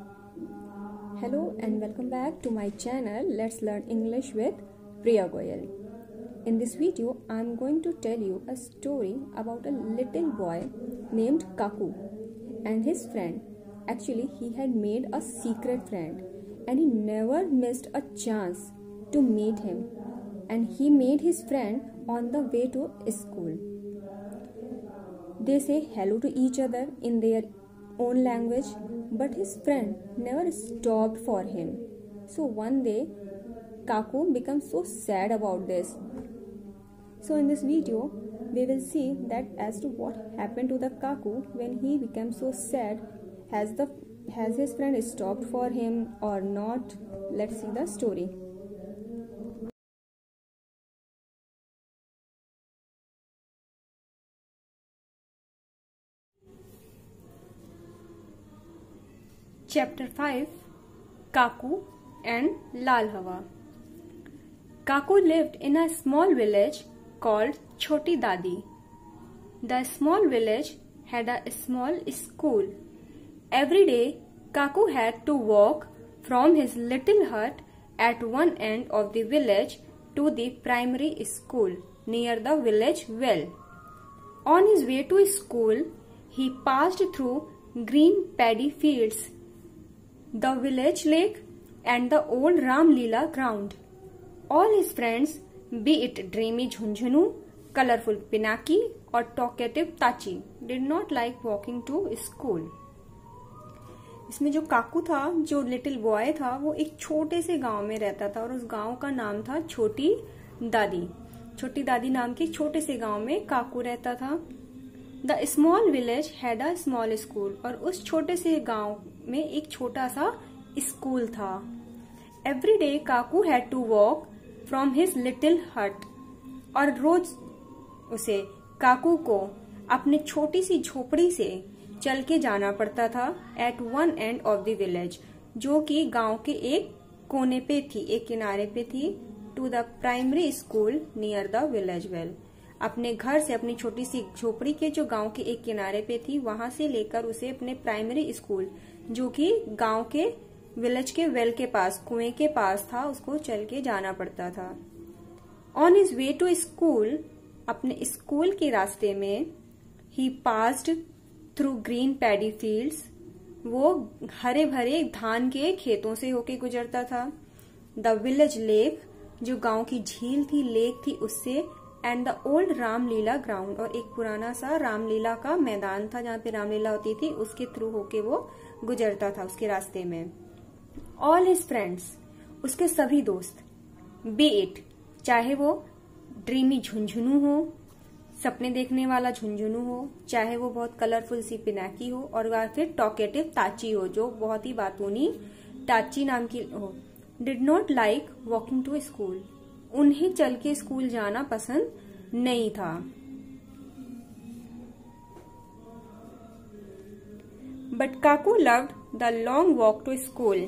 Hello and welcome back to my channel Let's Learn English with Priya Goyal. In this video, I am going to tell you a story about a little boy named Kaku and his friend. Actually, he had made a secret friend and he never missed a chance to meet him. And he made his friend on the way to school. They say hello to each other in their own language, but his friend never stopped for him. So one day, Kaku becomes so sad about this. So in this video, we will see that as to what happened to the Kaku when he became so sad. Has his friend stopped for him or not? Let's see the story. Chapter 5 Kaku and Lal Hawa. Kaku lived in a small village called Choti Dadi. The small village had a small school. Every day, Kaku had to walk from his little hut at one end of the village to the primary school near the village well. On his way to school, he passed through green paddy fields, the village lake and the old Ram Leela ground. All his friends, be it dreamy Jhunjhunu, colorful Pinaki or talkative Tachi, did not like walking to school. इसमें जो काकू था, जो little boy था, वो एक छोटे से गांव में रहता था और उस गांव का नाम था छोटी दादी. छोटी दादी नाम के छोटे से गांव में काकू रहता था. The small village had a small school. और उस छोटे से गांव में एक छोटा सा स्कूल था. Every day Kaku had to walk from his little hut. और रोज उसे काकू को अपने छोटी सी झोपड़ी से चल के जाना पड़ता था at one end of the village, जो कि गांव के एक कोने पे थी, एक किनारे पे थी, to the primary school near the village well. अपने घर से अपनी छोटी सी झोपड़ी के जो गांव के एक किनारे पे थी, वहां से लेकर उसे अपने प्राइमरी स्कूल, जो कि गांव के विलेज के वेल के पास, कुएं के पास था, उसको चल के जाना पड़ता था. On his way to school, अपने स्कूल के रास्ते में, he passed through green paddy fields, वो हरे भरे धान के खेतों से होके गुजरता था. द विलेज लेक, जो गांव की झील थी, लेक थी उससे, and the old Ramlila ground, और एक पुराना सा रामलीला का मैदान था जहां पे रामलीला होती थी, उसके थ्रू होके वो गुजरता था उसके रास्ते में. ऑल हिज फ्रेंड्स, उसके सभी दोस्त, बी इट, चाहे वो ड्रीमी झुंझुनू हो, सपने देखने वाला झुंझुनू हो, चाहे वो बहुत कलरफुल सी पिनाकी हो, और या फिर टॉकेटिव ताची हो, जो बहुत ही बातूनी टाची नाम की हो, did not like walking to school, उन्हें चल के स्कूल जाना पसंद नहीं था. But Kaku loved the long walk to school.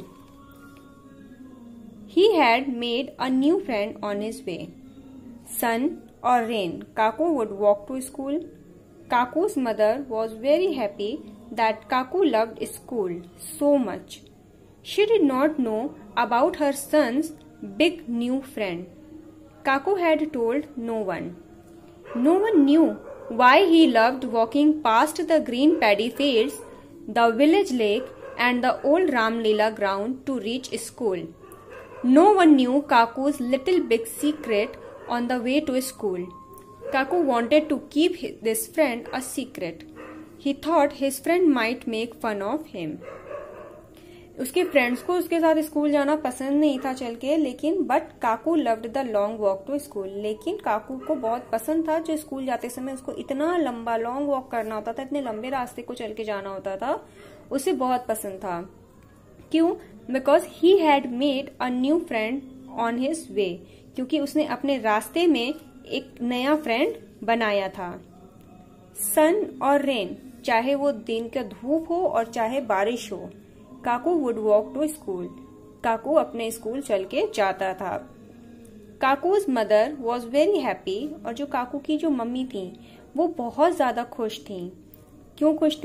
He had made a new friend on his way. Sun or rain, Kaku would walk to school. Kaku's mother was very happy that Kaku loved school so much. She did not know about her son's big new friend. Kaku had told no one. No one knew why he loved walking past the green paddy fields, the village lake and the old Ram Leela ground to reach school. No one knew Kaku's little big secret on the way to school. Kaku wanted to keep this friend a secret. He thought his friend might make fun of him. उसके friends को उसके साथ school जाना पसंद नहीं था चल के, लेकिन but Kaku loved the long walk to school. लेकिन काकू को बहुत पसंद था जो स्कूल जाते समय उसको इतना लंबा लॉन्ग वॉक करना होता था, इतने लंबे रास्ते को चल के जाना होता था, उसे बहुत पसंद था. क्यों? Because he had made a new friend on his way, क्योंकि उसने अपने रास्ते में एक नया फ्रेंड बनाया था. सन और रेन, चाहे वो दिन का धूप हो और चाहे बारिश हो, Kaku would walk to school. Kaku अपने स्कूल चल के जाता था. Kaku's mother was very happy, और जो काकू की जो मम्मी थी वो बहुत ज्यादा खुश थी. क्यों खुश थी?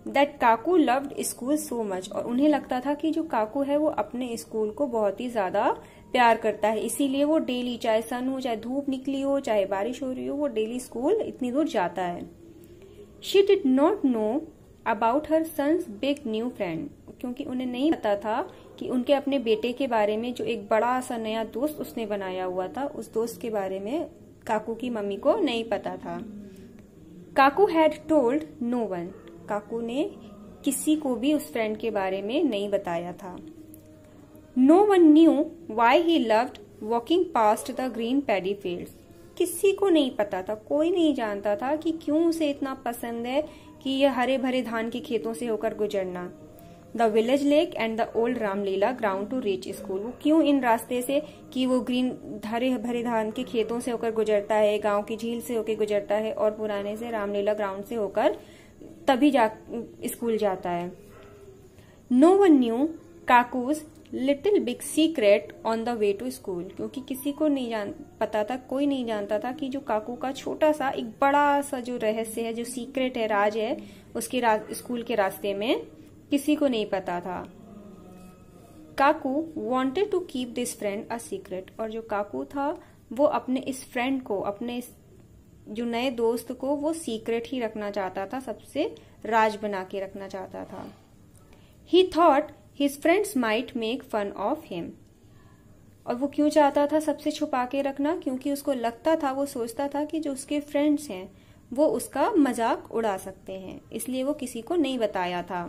That Kaku loved school so much, और उन्हें लगता था कि जो काकू है वो अपने स्कूल को बहुत ही ज्यादा प्यार करता है, इसीलिए वो डेली, चाहे सन हो, चाहे धूप निकली हो, चाहे बारिश हो रही हो, वो डेली स्कूल इतनी दूर जाता है। She did not know about her son's big new friend, क्योंकि उन्हें नहीं पता था कि उनके अपने बेटे के बारे में जो एक बड़ा सा नया दोस्त उसने बनाया हुआ था, उस दोस्त के बारे में काकू की मम्मी को नहीं पता था। Kaku had told no one, Kaku ने किसी को भी उस फ्रेंड के बारे में नहीं बताया था। No one knew why he loved walking past the green paddy fields, किसी को नहीं पता था, कोई नहीं जानता था कि क्यों उसे इतना पसंद है कि यह हरे भरे धान के खेतों से होकर गुजरना। The village lake and the old Ramlila ground to reach school, वो क्यों इन रास्ते से कि वो ग्रीन हरे भरे धान के खेतों से होकर गुजरता है, गांव की झील से होकर गुजरता है और पुराने से रामलीला ग्राउंड से होकर तभी स्कूल जाता है। No one knew Kaku's little big secret on the way to school, क्योंकि किसी को नहीं पता था, कोई नहीं जानता था कि जो काकू का छोटा सा एक बड़ा सा जो रहस्य है, जो सीक्रेट है, राज है, उसके स्कूल के रास्ते में किसी को नहीं पता था। Kaku wanted to keep this friend a secret, और जो काकू था वो अपने इस फ्रेंड को, अपने जो नए दोस्त को वो सीक्रेट ही रखना चाहता था, सबसे राज बना के रखना चाहता था। He thought his friends might make fun of him, और वो क्यों चाहता था सबसे छुपा के रखना, क्योंकि उसको लगता था, वो सोचता था कि जो उसके फ्रेंड्स हैं वो उसका मजाक उड़ा सकते हैं, इसलिए वो किसी को नहीं बताया था।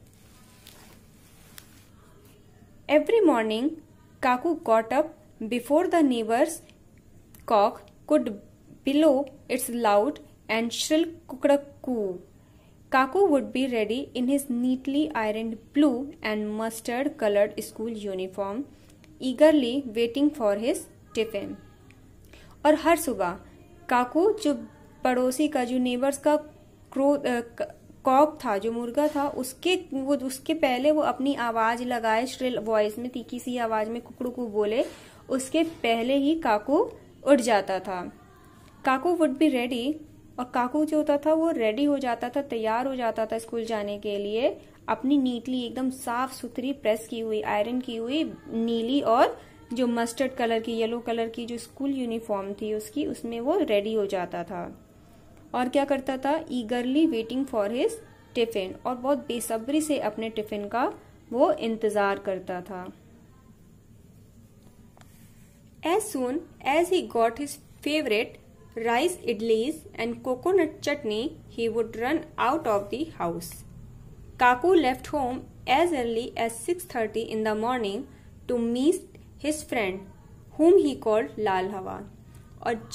Every morning Kaku got up before the neighbours cock could below its loud and shrill cuckoo. Kaku would be ready in his neatly ironed blue and mustard colored school uniform, eagerly waiting for his tiffin. और हर सुबह काकू जो पड़ोसी का, जो neighbours का Kock था, जो मुर्गा था, उसके पहले वो अपनी आवाज लगाए, श्रिल वॉइस में, तीखी सी आवाज में कुकड़ू बोले, उसके पहले ही काकू उठ जाता था। काकू वुड बी रेडी, और काकू जो होता था वो रेडी हो जाता था, तैयार हो जाता था स्कूल जाने के लिए, अपनी नीटली एकदम साफ सुथरी प्रेस की हुई, आयरन की हुई नीली और जो मस्टर्ड कलर की, येलो कलर की जो स्कूल यूनिफॉर्म थी उसकी, उसमें वो रेडी हो जाता था। और क्या करता था? Eagerly waiting for his tiffin, और बहुत बेसब्री से अपने टिफिन का वो इंतजार करता था। As soon as he got his favorite rice idlis and coconut chutney, he would run out of the house. Kaku left home as early as 6:30 in the morning to meet his friend, whom he called Lal Hawa. और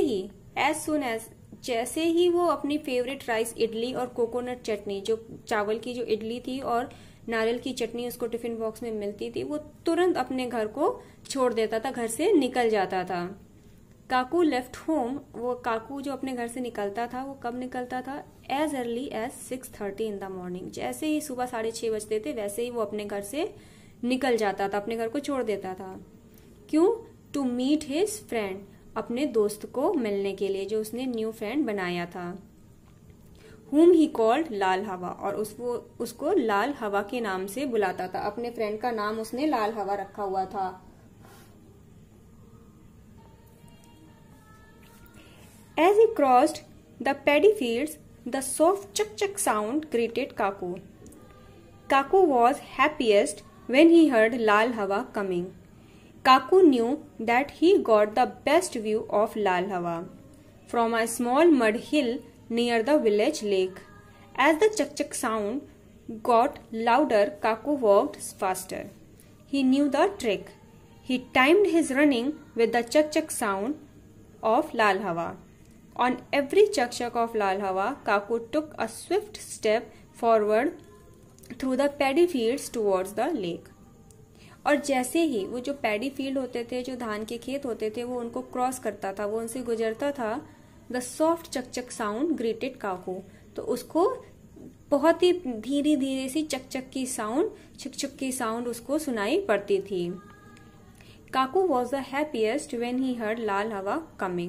जैसे ही वो अपनी favourite rice idli और coconut चटनी, जो चावल की जो इडली थी और नारियल की चटनी उसको टिफिन बॉक्स में मिलती थी, वो तुरंत अपने घर को छोड़ देता था, घर से निकल जाता था। काकू लेफ्ट होम, वो काकू जो अपने घर से निकलता था, वो कब निकलता था? As early as 6:30 in the morning. जैसे ही सुबह 6:30 बजते थे वैसे ही वो अपने घर से निकल जाता था, अपने घर को छोड़ देता था। क्यों? टू मीट हिज फ्रेंड, अपने दोस्त को मिलने के लिए, जो उसने न्यू फ्रेंड बनाया था। whom he called लाल हवा, और उसको लाल हवा के नाम से बुलाता था। अपने फ्रेंड का नाम उसने लाल हवा रखा हुआ था। As he crossed the paddy fields, the soft chuck-chuck sound greeted Kaku. Kaku was happiest when he heard Lal Hawa coming. Kaku knew that he got the best view of Lal Hawa from a small mud hill near the village lake. As the chuck-chuck sound got louder, Kaku walked faster. He knew the trick. He timed his running with the chuck-chuck sound of Lal Hawa. On every chuck-chuck of Lal Hawa, Kaku took a swift step forward through the paddy fields towards the lake. और जैसे ही वो जो paddy field होते थे, जो धान के खेत होते थे, वो उनको क्रॉस करता था, वो उनसे गुजरता था, the soft chug chug sound greeted Kaku, तो उसको बहुत ही धीरे धीरे सी चक-चक की साउंड, छुक-छुक की साउंड उसको सुनाई पड़ती थी। Kaku was the happiest when he heard Lal Hawa coming,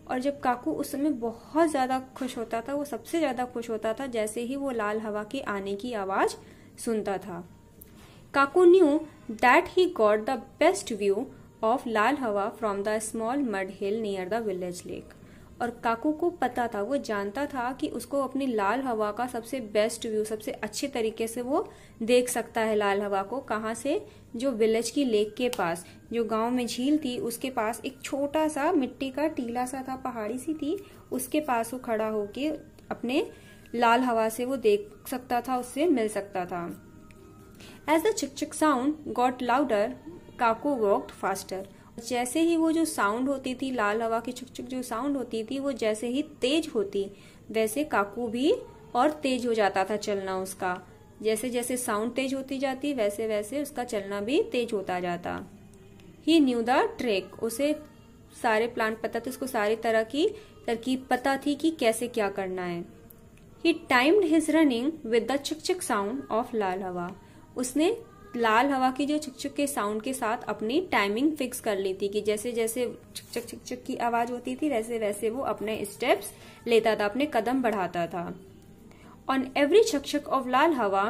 और जब काकू उस समय बहुत ज्यादा खुश होता था, वो सबसे ज्यादा खुश होता था जैसे ही वो लाल हवा के आने की आवाज सुनता था। Kaku knew that he got the best view of Lal Hawa from the small mud hill near the village lake. और काकू को पता था, वो जानता था कि उसको अपनी लाल हवा का सबसे बेस्ट व्यू, सबसे अच्छे तरीके से वो देख सकता है लाल हवा को। कहाँ से? जो विलेज की लेक के पास, जो गांव में झील थी उसके पास एक छोटा सा मिट्टी का टीला सा था, पहाड़ी सी थी, उसके पास वो खड़ा होके अपने लाल हवा से वो देख सकता था, उससे मिल सकता था। एज द चिक चिक sound got louder Kaku walked faster. जैसे ही वो जो साउंड होती थी, लाल हवा की छुक छुक जो साउंड होती थी, वो जैसे ही तेज होती वैसे काकू भी और तेज हो जाता था चलना उसका। जैसे जैसे साउंड तेज होती जाती वैसे वैसे उसका चलना भी तेज होता जाता। ही न्यू द ट्रिक, उसे सारे प्लान पता थे, उसको सारी तरह की तरकीब पता थी कि कैसे क्या करना है। He timed his running with the चिक चिक साउंड ऑफ लाल हवा। उसने लाल हवा की जो चिक चिक के साउंड के साथ अपनी टाइमिंग फिक्स कर ली थी कि जैसे जैसे चिक चिक की आवाज होती थी वैसे वैसे वो अपने स्टेप्स लेता था, अपने कदम बढ़ाता था। ऑन एवरी चिक चिक of Lal Hawa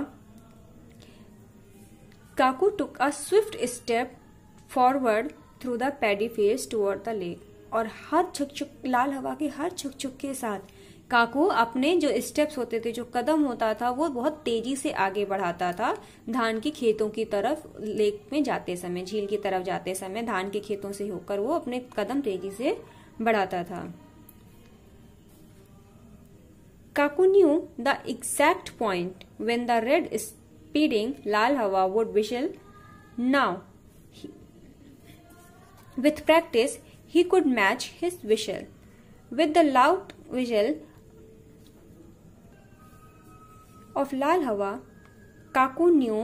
Kaku took a swift step forward through the paddy fields toward the lake. और हर छुक छुक, लाल हवा के हर छुक छुक के साथ काकू अपने जो स्टेप्स होते थे, जो कदम होता था, वो बहुत तेजी से आगे बढ़ाता था धान के खेतों की तरफ। लेक में जाते समय, झील की तरफ जाते समय धान के खेतों से होकर वो अपने कदम तेजी से बढ़ाता था। Kaku knew the exact point when the red speeding Lal Hawa would whistle. Now with practice he could match his whistle. With the loud whistle of Lal Hawa, Kaku knew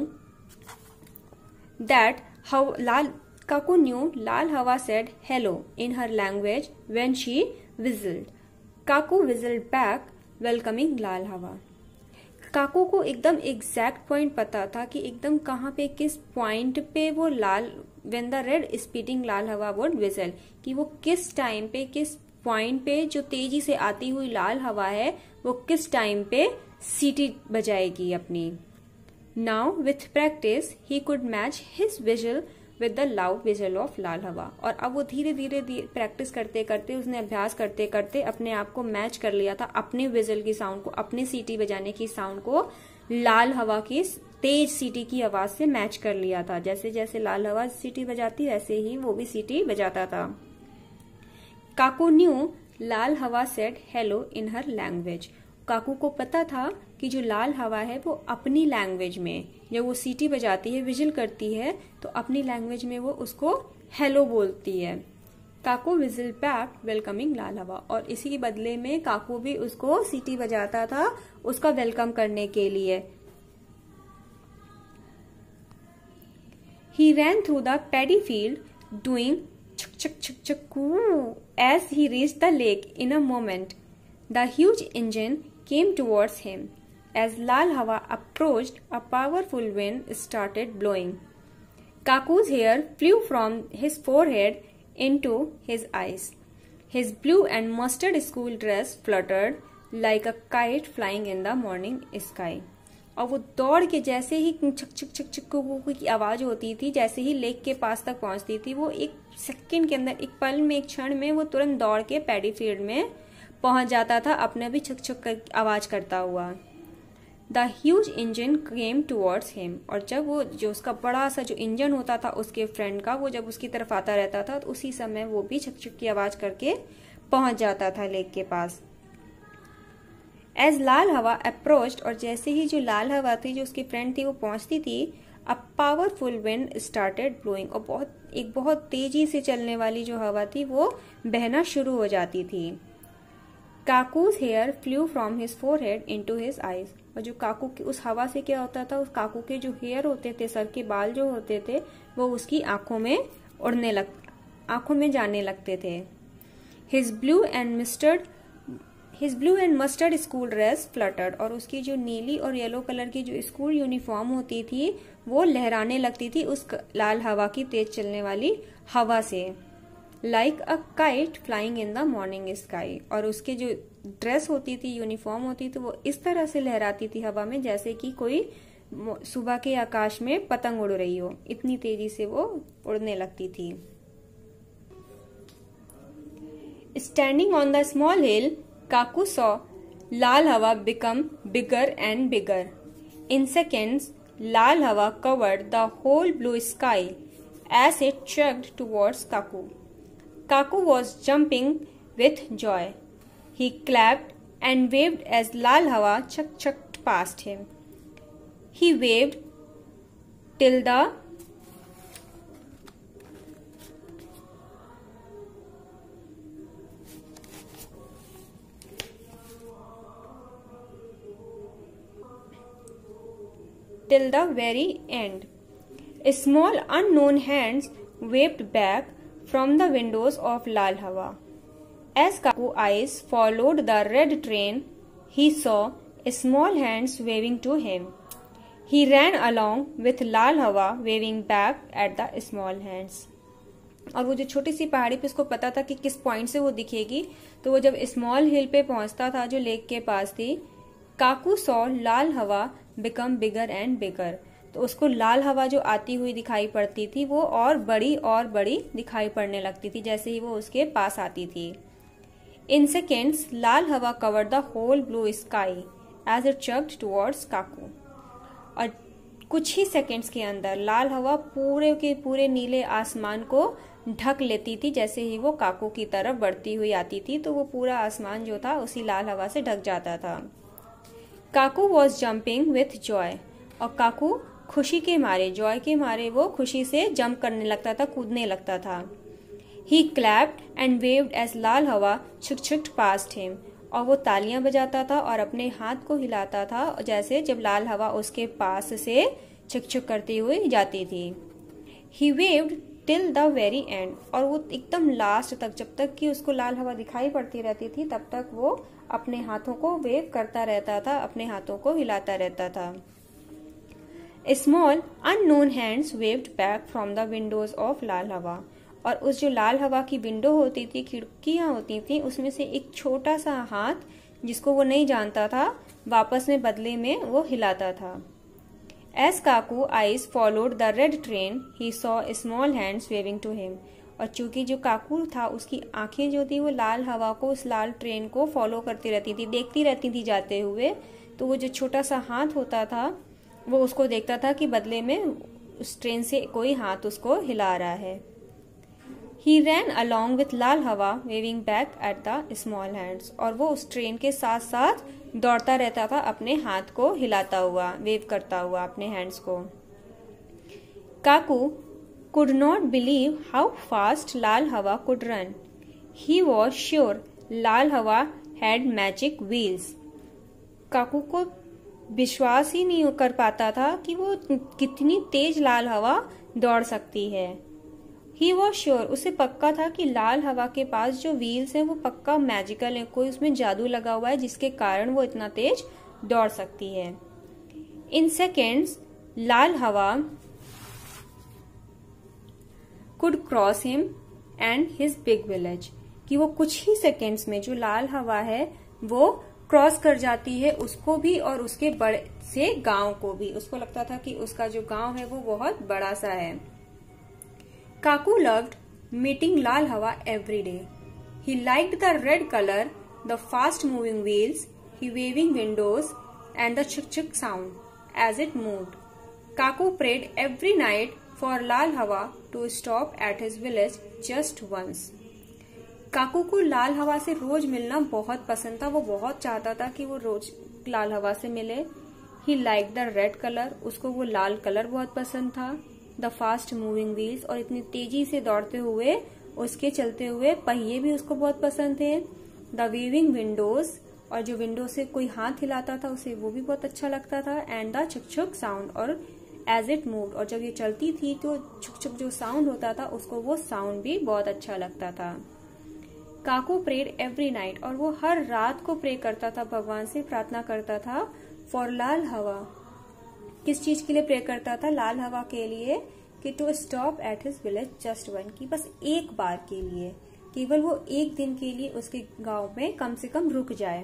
Lal Hawa said hello in her language when she whistled. Kaku whistled back, welcoming Lal Hawa. Kaku को एकदम exact point पता था कि एकदम कहाँ पे, किस point पे वो Lal when the red speeding Lal Hawa would vigil, कि वो किस टाइम पे, किस पॉइंट पे जो तेजी से आती हुई लाल हवा है वो किस टाइम पे सीटी बजाएगी अपनी। Now with practice he could match his whistle with the loud whistle of Lal Hawa. और अब वो धीरे धीरे प्रैक्टिस करते करते, उसने अभ्यास करते करते अपने आप को मैच कर लिया था, अपने विजल की साउंड को, अपनी सीटी बजाने की साउंड को लाल हवा की तेज सीटी की आवाज से मैच कर लिया था। जैसे जैसे लाल हवा सीटी बजाती वैसे ही वो भी सीटी बजाता था। Kaku knew Lal Hawa said hello in her language. Kaku को पता था कि जो लाल हवा है वो अपनी लैंग्वेज में, जब वो सीटी बजाती है, विजिल करती है, तो अपनी लैंग्वेज में वो उसको हेलो बोलती है। Kaku whistle back welcoming Lal Hawa. और इसी के बदले में काकू भी उसको सीटी बजाता था उसका वेलकम करने के लिए। He ran through the paddy field doing छक छक छक छक as he reached the lake in a moment. The huge engine came towards him. As Lal Hawa approached, a powerful wind started blowing. Kaku's hair flew from his forehead into his eyes. His blue and mustard school dress fluttered like a kite flying in the morning sky. और वो दौड़ के जैसे ही छक छक छक छक की आवाज होती थी, जैसे ही लेक के पास तक पहुंचती थी, वो एक सेकंड के अंदर, एक पल में, एक क्षण में वो तुरंत दौड़ के पैडी फील्ड में पहुंच जाता था, अपने भी छक छक कर आवाज करता हुआ। The huge engine came towards him. और जब वो जो उसका बड़ा सा जो इंजन होता था उसके फ्रेंड का, वो जब उसकी तरफ आता रहता था तो उसी समय वो भी छक छक की आवाज करके पहुंच जाता था लेक के पास। एज लाल हवा अप्रोच्ड, और जैसे ही जो लाल हवा थी, जो उसकी फ्रेंड थी, वो पहुंचती थी, a powerful wind started blowing. और बहुत तेजी से चलने वाली जो हवा थी वो बहना शुरू हो जाती थी। काकू's hair flew from his forehead into his eyes। और जो काकू की उस हवा से क्या होता था, उस काकू के जो हेयर होते थे, सर के बाल जो होते थे, वो उसकी आंखों में जाने लगते थे। His blue and mustard school dress fluttered। और उसकी जो नीली और येलो कलर की जो स्कूल यूनिफॉर्म होती थी वो लहराने लगती थी उस लाल हवा की तेज चलने वाली हवा से। Like a kite flying in the morning sky. और उसके जो ड्रेस होती थी, यूनिफॉर्म होती थी, वो इस तरह से लहराती थी हवा में जैसे कि कोई सुबह के आकाश में पतंग उड़ रही हो, इतनी तेजी से वो उड़ने लगती थी। Standing on the small hill, Kaku saw Lal Hawa become bigger and bigger. In seconds, Lal Hawa covered the whole blue sky as it chugged towards Kaku. Kaku was jumping with joy. He clapped and waved as Lal Hawa chucked past him. He waved till the very end. Small unknown hands waved back from the windows of Lal Hawa. As Kaku's eyes followed the red train, he saw small hands waving to him. He ran along with Lal Hawa waving back at the small hands. और वो जो छोटी सी पहाड़ी पे उसको पता था कि किस पॉइंट से वो दिखेगी, तो वो जब स्मॉल हिल पे पहुंचता था जो लेक के पास थी, काकू saw Lal Hawa become bigger and बिगर। तो उसको लाल हवा जो आती हुई दिखाई पड़ती थी वो और बड़ी दिखाई पड़ने लगती थी जैसे ही वो उसके पास आती थी। इन seconds, Lal Hawa covered the whole blue sky as it chugged towards Kaku. और कुछ ही सेकेंड्स के अंदर लाल हवा पूरे के पूरे नीले आसमान को ढक लेती थी जैसे ही वो काकू की तरफ बढ़ती हुई आती थी, तो वो पूरा आसमान जो था उसी लाल हवा से ढक जाता था। Kaku was jumping with joy. और काकू खुशी के मारे, जॉय के मारे वो खुशी से जंप करने लगता था, कूदने लगता था। He clapped and waved as Lal Hawa छुक पास्ट हिम। और वो तालियां बजाता था और अपने हाथ को हिलाता था जैसे जब लाल हवा उसके पास से छुक करती हुई जाती थी। He waved till the very end. और वो एकदम लास्ट तक, जब तक कि उसको लाल हवा दिखाई पड़ती रहती थी तब तक वो अपने हाथों को वेव करता रहता था, अपने हाथों को हिलाता रहता था। Small unknown hands waved back from the windows of Lal Hawa. और उस जो लाल हवा की विंडो होती थी, खिड़कियां होती थी, उसमें से एक छोटा सा हाथ जिसको वो नहीं जानता था वापस में बदले में वो हिलाता था। As Kaku eyes followed the red train, he saw small hands waving to him. और चूंकि जो काकू था उसकी आंखें जो थी वो लाल हवा को, उस लाल ट्रेन को फॉलो करती रहती थी, देखती रहती थी जाते हुए, तो वो जो छोटा सा हाथ होता था वो उसको देखता था कि बदले में उस ट्रेन से कोई हाथ उसको हिला रहा है। ही रैन along with Lal Hawa waving back at the small hands. और वो उस ट्रेन के साथ साथ दौड़ता रहता था, अपने हाथ को हिलाता हुआ, वेव करता हुआ अपने हैंड्स को। काकू could not believe how fast Lal Hawa could run. He was sure Lal Hawa had magic wheels. काकू को विश्वास ही नहीं कर पाता था कि वो कितनी तेज लाल हवा दौड़ सकती है। He was sure, उसे पक्का था कि लाल हवा के पास जो व्हील्स हैं वो पक्का मैजिकल है, कोई उसमें जादू लगा हुआ है जिसके कारण वो इतना तेज दौड़ सकती है। In seconds, लाल हवा could cross him and his big village, कि वो कुछ ही सेकेंड्स में जो लाल हवा है वो क्रॉस कर जाती है उसको भी और उसके बड़े से गांव को भी। उसको लगता था कि उसका जो गांव है वो बहुत बड़ा सा है। काकू loved meeting Lal Hawa every day. He liked the red colour, the fast moving wheels, the waving windows and the छुक sound as it moved. Kaku prayed every night for Lal Hawa to stop at his village just once. Kaku को लाल हवा से रोज मिलना बहुत पसंद था, वो बहुत चाहता था कि वो रोज लाल हवा से मिले। He liked the red color, उसको वो लाल कलर बहुत पसंद था। The fast moving wheels, और इतनी तेजी से दौड़ते हुए उसके चलते हुए पहिए भी उसको बहुत पसंद थे। The waving windows, और जो विंडो से कोई हाथ हिलाता था उसे वो भी बहुत अच्छा लगता था। And the छुक साउंड, और एज इट मूव्ड, और जब ये चलती थी तो छुक जो साउंड होता था उसको वो साउंड भी बहुत अच्छा लगता था। काकू प्रेड एवरी नाइट, और वो हर रात को प्रे करता था, भगवान से प्रार्थना करता था फॉर लाल हवा। किस चीज के लिए प्रे करता था? लाल हवा के लिए, कि to stop at his village just one, की बस एक बार के लिए, केवल वो एक दिन के लिए उसके गांव में कम से कम रुक जाए।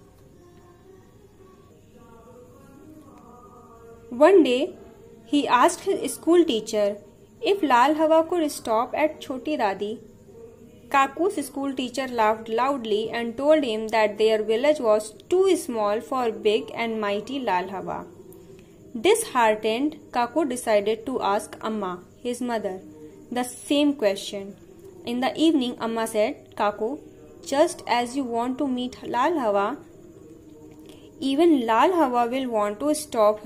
One day he asked his school teacher if Lal Hawa could stop at Chhoti दादी। Kaku's school teacher laughed loudly and told him that their village was too small for big and mighty Lal Hawa. Disheartened, Kaku decided to ask Amma, his mother, the same question. In the evening, Amma said, Kaku, just as you want to meet Lal Hawa, even Lal Hawa will want to stop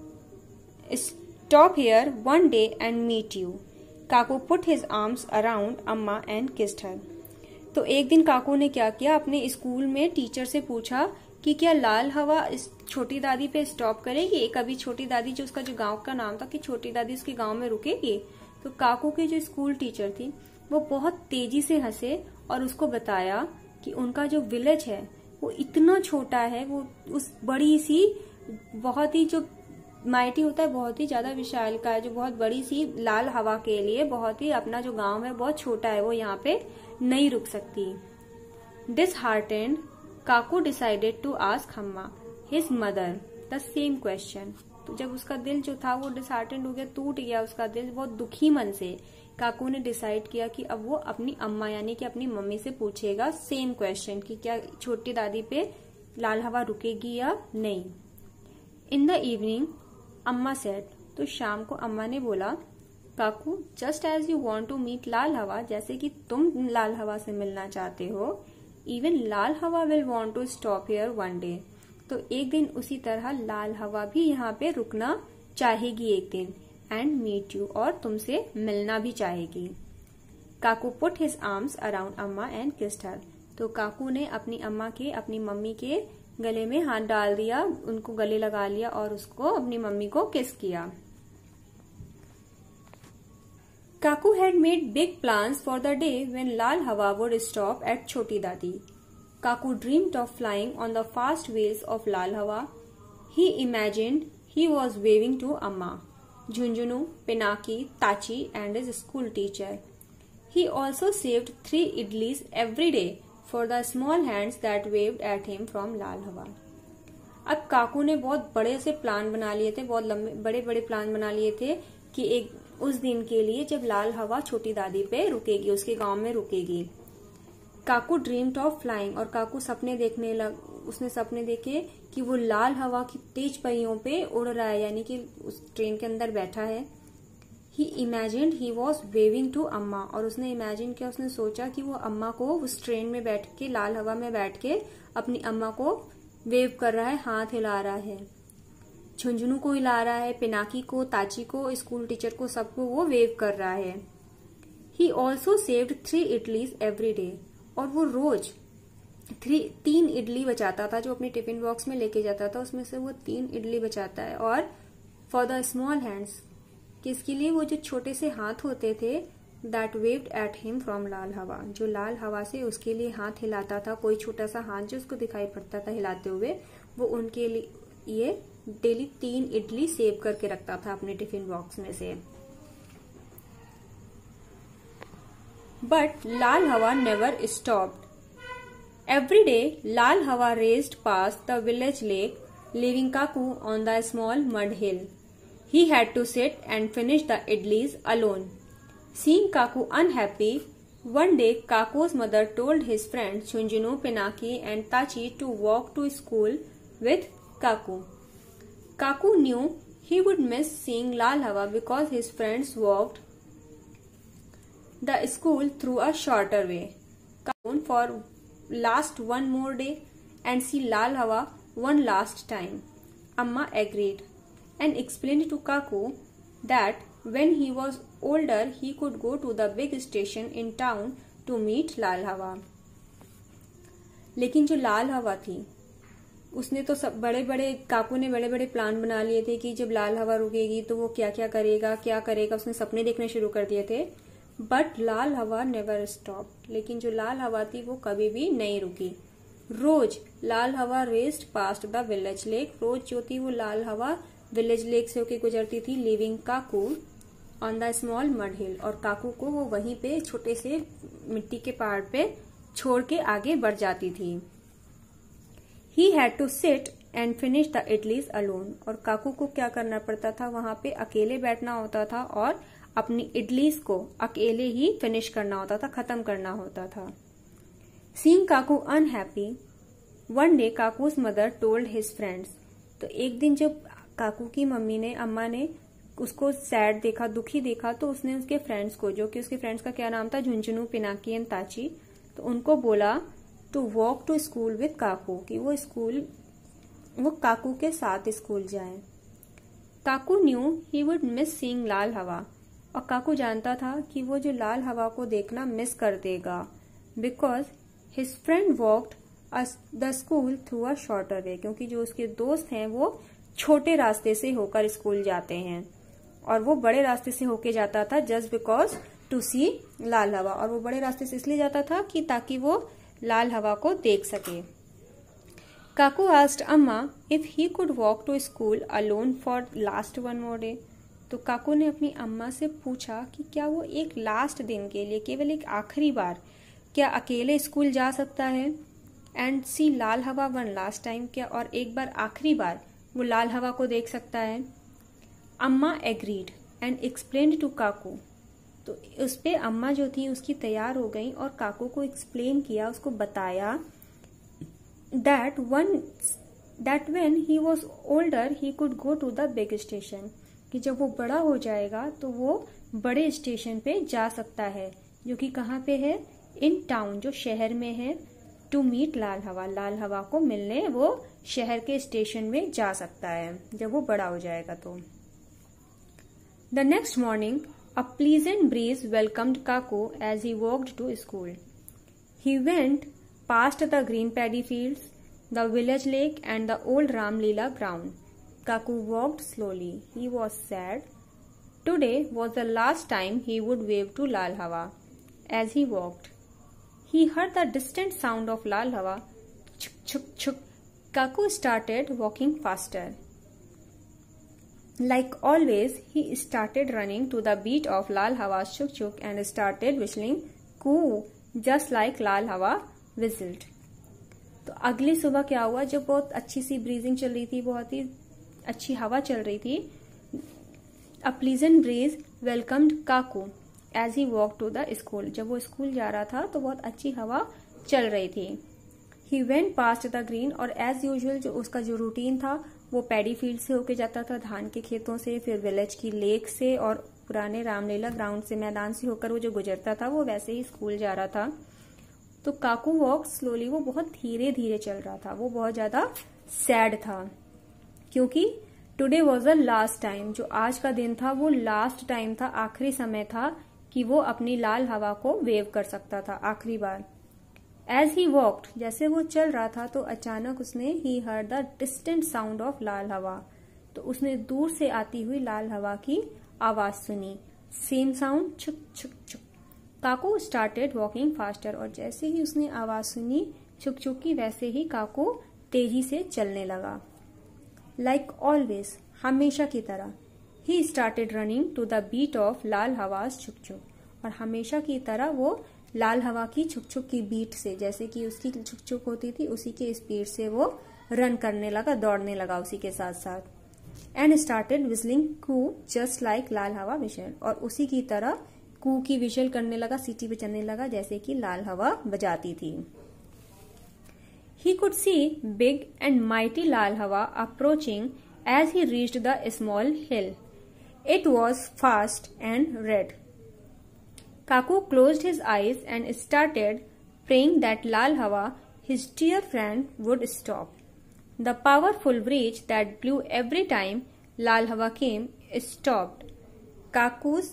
here one day and meet you. Kaku put his arms around Amma and kissed her. तो एक दिन काकू ने क्या किया, अपने school में teacher से पूछा कि क्या लाल हवा इस छोटी दादी पे स्टॉप करेगी, कभी छोटी दादी, जो उसका जो गांव का नाम था कि छोटी दादी उसके गांव में रुकेगी। तो काकू के जो स्कूल टीचर थी वो बहुत तेजी से हंसे और उसको बताया कि उनका जो विलेज है वो इतना छोटा है, वो उस बड़ी सी, बहुत ही जो माइटी होता है, बहुत ही ज्यादा विशाल का है, जो बहुत बड़ी सी लाल हवा के लिए बहुत ही, अपना जो गांव है बहुत छोटा है, वो यहाँ पे नहीं रुक सकती। Disheartened, Kaku decided to ask Amma, his mother, the same question. तो जब उसका दिल जो था वो डिसहार्टेंड हो गया, टूट गया उसका दिल बहुत दुखी मन से, काकू ने डिसाइड किया कि अब वो अपनी अम्मा यानी कि अपनी मम्मी से पूछेगा सेम क्वेश्चन कि क्या छोटी दादी पे लाल हवा रुकेगी या नहीं। In the evening Amma said, तो शाम को अम्मा ने बोला, Kaku just as you want to meet Lal Hawa, जैसे कि तुम लाल हवा से मिलना चाहते हो, even Lal Hawa will want to stop here one day, तो एक दिन उसी तरह लाल हवा भी यहाँ पे रुकना चाहेगी एक दिन, एंड मीट यू, और तुमसे मिलना भी चाहेगी। Kaku put his arms around Amma and kissed her, तो काकू ने अपनी अम्मा के, अपनी मम्मी के गले में हाथ डाल दिया, उनको गले लगा लिया और उसको, अपनी मम्मी को किस किया। Kaku had made big plans for the day when Lal Hawa would stop at Chhoti Dadi. Kaku dreamed of flying on the fast wheels of Lal Hawa. He imagined he was waving to Amma, Jhunjhunu, Pinaki, Tachi and his school teacher. He also saved 3 idlis every day for the small hands that waved at him from Lal Hawa. अब काकू ने बहुत बड़े से plan बना लिए थे, बहुत लंबे बड़े बड़े प्लान बना लिए थे कि एक उस दिन के लिए जब लाल हवा छोटी दादी पे रुकेगी, उसके गांव में रुकेगी। काकू ड्रीम्ड ऑफ फ्लाइंग, और काकू सपने देखने उसने सपने देखे कि वो लाल हवा की तेज पहियों पे उड़ रहा है, यानी कि उस ट्रेन के अंदर बैठा है। He imagined he was waving to अम्मा, और उसने इमेजिन किया, उसने सोचा कि वो अम्मा को उस ट्रेन में बैठ के, लाल हवा में बैठ के अपनी अम्मा को वेव कर रहा है, हाथ हिला रहा है, झुंझुनू को हिला रहा है, पिनाकी को, ताची को, स्कूल टीचर को, सबको वो वेव कर रहा है। He also saved 3 idlis every day, और वो रोज 3 इडली बचाता था, जो अपने टिफिन बॉक्स में लेके जाता था, उसमें से वो 3 इडली बचाता है। और फॉर द स्मॉल हैंड्स, किसके लिए, वो जो छोटे से हाथ होते थे, that waved at him from Lal Hawa, जो लाल हवा से उसके लिए हाथ हिलाता था, कोई छोटा सा हाथ जो उसको दिखाई पड़ता था हिलाते हुए, वो उनके लिए डेली 3 इडली सेव करके रखता था अपने टिफिन बॉक्स में से। But Lal Hawa never stopped. Every day Lal Hawa raced past the village lake, leaving Kaku on the small mud hill. He had to sit and finish the idlis alone. Seeing Kaku unhappy, one day Kaku's mother told his friends Chunjunu, Pinaki and Tachi to walk to school with Kaku. Kaku knew he would miss seeing Lal Hawa because his friends walked the school through a shorter way. Kaku for last one more day and see Lal Hawa one last time. Amma agreed and explained to Kaku that when he was older he could go to the big station in town to meet Lal Hawa. लेकिन जो लाल हवा थी उसने तो सब काकू ने बड़े बड़े प्लान बना लिए थे कि जब लाल हवा रुकेगी तो वो क्या क्या करेगा, उसने सपने देखने शुरू कर दिए थे। But Lal Hawa never stop, लेकिन जो लाल हवा थी वो कभी भी नहीं रुकी। रोज Lal Hawa raced past the village lake, रोज जो थी वो लाल हवा विलेज लेक से होके गुजरती थी, leaving Kaku on the small mud hill, और काकू को वो वहीं पे छोटे से मिट्टी के पहाड़ पे छोड़ के आगे बढ़ जाती थी। He had to sit and finish the idlis alone, और काकू को क्या करना पड़ता था, वहां पे अकेले बैठना होता था और अपनी इडलीज को अकेले ही फिनिश करना होता था, खत्म करना होता था। Seeing Kaku unhappy, one day Kaku's mother told his friends, तो एक दिन जब काकू की अम्मा ने उसको सैड देखा, दुखी देखा, तो उसने उसके फ्रेंड्स को, जो कि उसके फ्रेंड्स का क्या नाम था, झुंझुनू, पिनाकी एंड ताची, तो उनको बोला to walk to school with Kaku, कि वो काकू के साथ स्कूल जाए। Kaku knew he would miss seeing Lal Hawa, और काकू जानता था कि वो जो लाल हवा को देखना मिस कर देगा, because his friend walked the school through a shorter way, क्योंकि जो उसके दोस्त हैं वो छोटे रास्ते से होकर स्कूल जाते हैं और वो बड़े रास्ते से होके जाता था just because to see Lal Hawa, और वो बड़े रास्ते से इसलिए जाता था कि ताकि वो लाल हवा को देख सके। Kaku asked Amma if he could walk to school alone for last one more day, तो काकू ने अपनी अम्मा से पूछा कि क्या वो एक लास्ट दिन के लिए, केवल एक आखिरी बार क्या अकेले स्कूल जा सकता है, एंड सी लाल हवा वन लास्ट टाइम, क्या और एक बार आखिरी बार वो लाल हवा को देख सकता है। Amma agreed and explained to Kaku, तो उस पे अम्मा जो थी उसकी तैयार हो गई और काकू को एक्सप्लेन किया, उसको बताया that when he was older he could go to the big station, कि जब वो बड़ा हो जाएगा तो वो बड़े स्टेशन पे जा सकता है, जो कि कहाँ पे है, इन टाउन, जो शहर में है, टू मीट लाल हवा, लाल हवा को मिलने वो शहर के स्टेशन में जा सकता है जब वो बड़ा हो जाएगा। तो the next morning a pleasant breeze welcomed Kaku as he walked to school. He went past the green paddy fields, the village lake and the old Ram Leela ground. Kaku walked slowly. He was sad. Today was the last time he would wave to Lal Hawa. As he walked, he heard the distant sound of Lal Hawa. Chuk chuk chuk. Kaku started walking faster. Like always, he started running to the beat of Lal Hawa's chuk chuk and started whistling coo, just like Lal Hawa whistled. तो अगली सुबह क्या हुआ, जब बहुत अच्छी सी bridging चल रही थी, बहुत ही अच्छी हवा चल रही थी, a pleasant breeze welcomed Kaku as he walked to the school. जब वो स्कूल जा रहा था तो बहुत अच्छी हवा चल रही थी। He went past the green, और as usual जो उसका जो रूटीन था वो पैडी फील्ड से होके जाता था, धान के खेतों से, फिर विलेज की लेक से और पुराने रामलीला ग्राउंड से, मैदान से होकर वो जो गुजरता था वो वैसे ही स्कूल जा रहा था। तो काकू वॉक स्लोली, वो बहुत धीरे धीरे चल रहा था, वो बहुत ज्यादा सैड था, क्योंकि today was the last time, जो आज का दिन था वो लास्ट टाइम था, आखिरी समय था कि वो अपनी लाल हवा को वेव कर सकता था आखिरी बार। एज ही वॉक्ड, जैसे वो चल रहा था तो अचानक उसने he heard the distant sound of Lal Hawa, तो उसने दूर से आती हुई लाल हवा की आवाज सुनी, सेम साउंड, छुक छुक छुक। काकू स्टार्टेड वॉकिंग फास्टर, और जैसे ही उसने आवाज सुनी छुक छुक की, वैसे ही काकू तेजी से चलने लगा। लाइक ऑलवेज, हमेशा की तरह, he started running to the beat of Lal Hawa's छुक छुक, और हमेशा की तरह वो लाल हवा की छुक छुक की बीट से, जैसे कि उसकी छुक छुक होती थी उसी के स्पीड से वो रन करने लगा, दौड़ने लगा उसी के साथ साथ। एंड स्टार्टेड विजलिंग कू just like Lal Hawa whistle, और उसी की तरह कू की विशल करने लगा, सीटी बजाने लगा जैसे कि लाल हवा बजाती थी। He could see big and mighty Lal Hawa approaching as he reached the small hill. It was fast and red. Kaku closed his eyes and started praying that Lal Hawa, his dear friend, would stop. The powerful breeze that blew every time Lal Hawa came stopped. Kaku's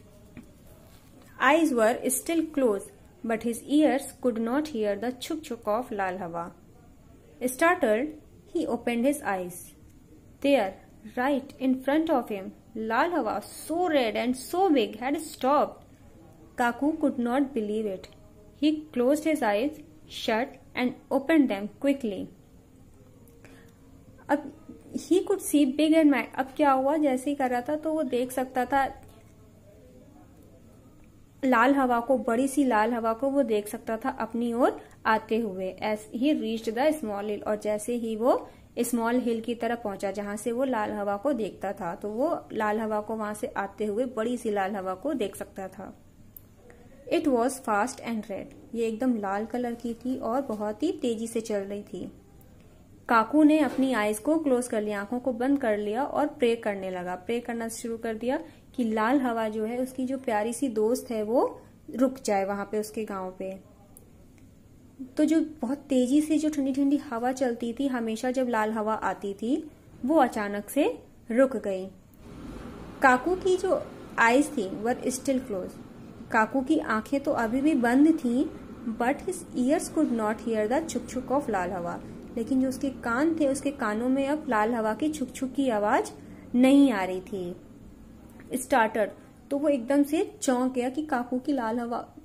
eyes were still closed, but his ears could not hear the chuk chuk of Lal Hawa. Startled, he opened his eyes. There, right in front of him, Lal Hawa, so red and so big, had stopped. Kaku could not believe it. He closed his eyes shut and opened them quickly. अब he could see big and mighty, अब क्या हुआ, जैसे ही कर रहा था तो वो देख सकता था लाल हवा को, बड़ी सी लाल हवा को वो देख सकता था अपनी ओर आते हुए। As he reached the small hill, और जैसे ही वो स्मॉल हिल की तरफ पहुंचा जहां से वो लाल हवा को देखता था, तो वो लाल हवा को वहां से आते हुए बड़ी सी लाल हवा को देख सकता था। It was fast and red, ये एकदम लाल कलर की थी और बहुत ही तेजी से चल रही थी। काकू ने अपनी आईज को क्लोज कर लिया, आंखों को बंद कर लिया और प्रे करने लगा, प्रे करना शुरू कर दिया कि लाल हवा जो है, उसकी जो प्यारी सी दोस्त है, वो रुक जाए वहां पे उसके गांव पे। तो जो बहुत तेजी से जो ठंडी ठंडी हवा चलती थी, हमेशा जब लाल हवा आती थी, वो अचानक से रुक गई। काकू की जो आईज थी वर स्टिल क्लोज, काकू की आंखें तो अभी भी बंद थी, but his ears could not hear the chhuk chhuk of Lal हवा, लेकिन जो उसके कान थे, उसके कानों में अब लाल हवा की छुक छुक की आवाज नहीं आ रही थी। स्टार्टर, तो वो एकदम से चौंक गया कि काकू की लाल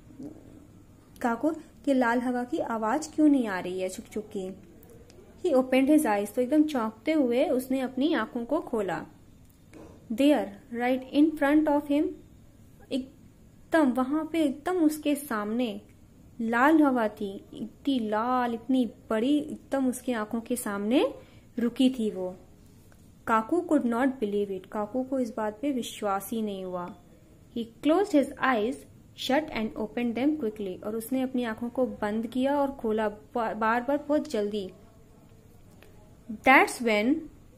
हवा की आवाज क्यों नहीं आ रही है छुक छुक की। ही ओपनड हिज आईज, तो एकदम चौंकते हुए उसने अपनी आंखों को खोला। There right in front of him, एकदम वहां पे एकदम उसके सामने लाल हवा थी, इतनी लाल, इतनी बड़ी, एकदम उसकी आंखों के सामने रुकी थी वो। Kaku could not believe it, Kaku को इस बात पे विश्वास ही नहीं हुआ। He closed his eyes shut and open them quickly, और उसने अपनी आंखों को बंद किया और खोला बार बार बहुत जल्दी। That's when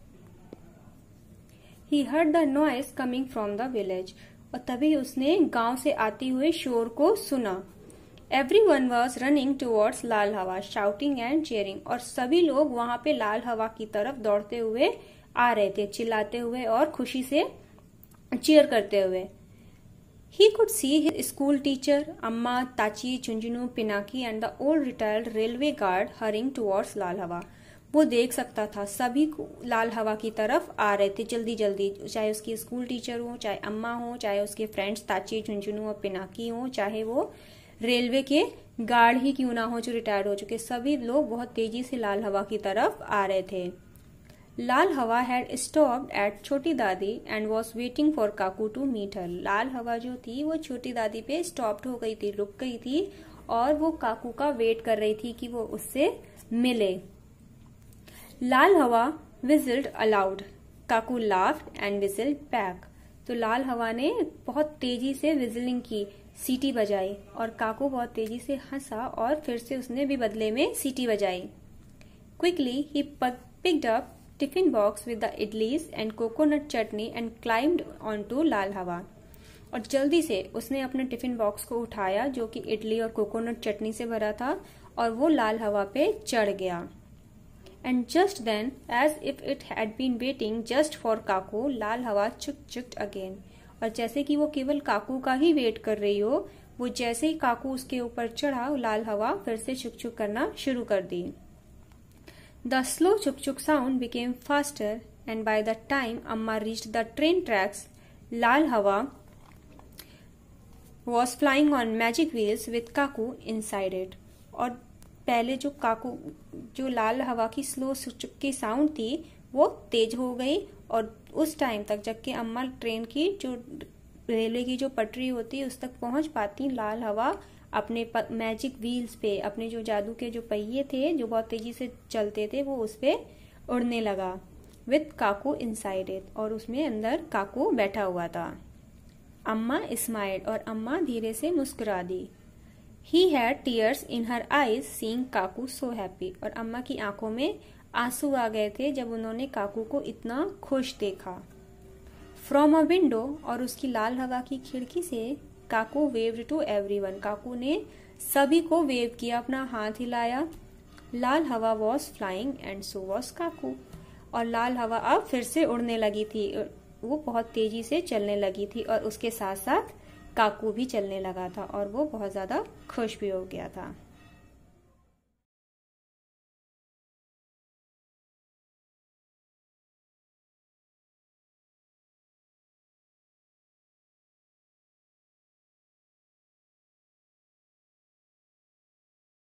he heard the noise coming from the village, और तभी उसने गांव से आती हुए शोर को सुना। Everyone was running towards लाल हवा, shouting and cheering, और सभी लोग वहां पे लाल हवा की तरफ दौड़ते हुए आ रहे थे, चिल्लाते हुए और खुशी से चीयर करते हुए। He could see his school teacher, अम्मा, ताची, चुंजुनू, Pinaki and the old retired railway guard hurrying towards लाल हवा। वो देख सकता था सभी लाल हवा की तरफ आ रहे थे जल्दी जल्दी, चाहे उसकी स्कूल टीचर हो, चाहे अम्मा हो, चाहे उसके फ्रेंड्स ताची, चुंजुनू और पिनाकी हो, चाहे वो रेलवे के गार्ड ही क्यों ना हो जो रिटायर्ड हो चुके, सभी लोग बहुत तेजी से लाल हवा की तरफ आ रहे थे। लाल हवा had stopped at Chhoti Dadi and was waiting for Kaku to meet her. Lal Hawa जो थी वो छोटी दादी पे स्टॉप्ड हो गई थी, रुक गई थी, और वो काकू का वेट कर रही थी कि वो उससे मिले। Lal Hawa whistled aloud, Kaku laughed and whistled back, तो लाल हवा ने बहुत तेजी से विजिलिंग की, सीटी बजाई, और काकू बहुत तेजी से हंसा और फिर से उसने भी बदले में सीटी बजाई। Quickly he picked up tiffin box with the idlis and coconut chutney and climbed onto Lal Hawa, और जल्दी से उसने अपने टिफिन बॉक्स को उठाया जो कि इडली और कोकोनट चटनी से भरा था, और वो लाल हवा पे चढ़ गया। And just then as if it had been waiting just for Kaku, Lal Hawa chugged again, और जैसे कि वो केवल काकू का ही वेट कर रही हो, वो जैसे ही काकू उसके ऊपर चढ़ा, लाल हवा फिर से चुक चुक करना शुरू कर दी। The slow chug chug sound became faster and by the time Amma reached the train tracks, Lal Hawa was flying on magic wheels with Kaku inside it, और पहले जो लाल हवा की स्लो चुक चुक की साउंड थी वो तेज हो गई, और उस टाइम तक जब कि अम्मा ट्रेन की जो रेलवे की जो पटरी होती है उस तक पहुंच पाती, लाल हवा अपने मैजिक व्हील्स पे, अपने जो जादू के जो पहिए थे जो बहुत तेजी से चलते थे, वो उस पे उड़ने लगा। विथ काकू इनसाइड इट, और उसमें अंदर काकू बैठा हुआ था। अम्मा स्माइल्ड, और अम्मा धीरे से मुस्कुरा दी। He had tears in her eyes seeing Kaku so happy, और अम्मा की आंखों में आंसू आ गए थे जब उन्होंने काकू को इतना खुश देखा। फ्रॉम अ विंडो, और उसकी लाल हवा की खिड़की से, Kaku waved to everyone, Kaku ने सभी को वेव किया, अपना हाथ हिलाया। Lal Hawa was flying and so was Kaku, और लाल हवा अब फिर से उड़ने लगी थी, वो बहुत तेजी से चलने लगी थी, और उसके साथ साथ काकू भी चलने लगा था, और वो बहुत ज्यादा खुश भी हो गया था।